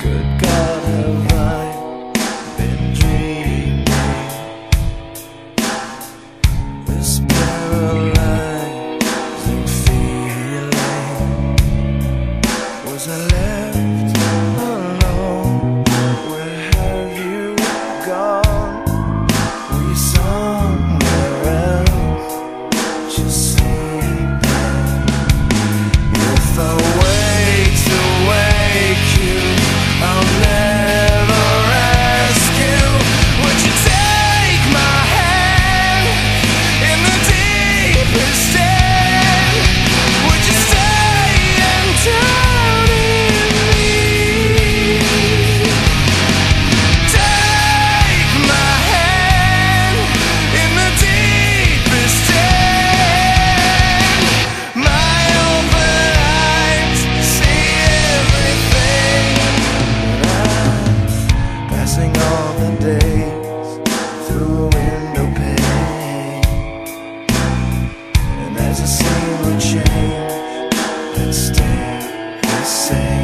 Good God, have I been dreaming? This paralyzing feeling. Was I left alone? Where have you gone? Were you somewhere else, just sleeping? If I wait to wake you, I'll never ask you. Would you take my hand in the deepest end? Would you stay and drown in me? Take my hand in the deepest end. My open eyes see everything. Passing all the days through a window pane, and as the scene would change, I'd stay the same.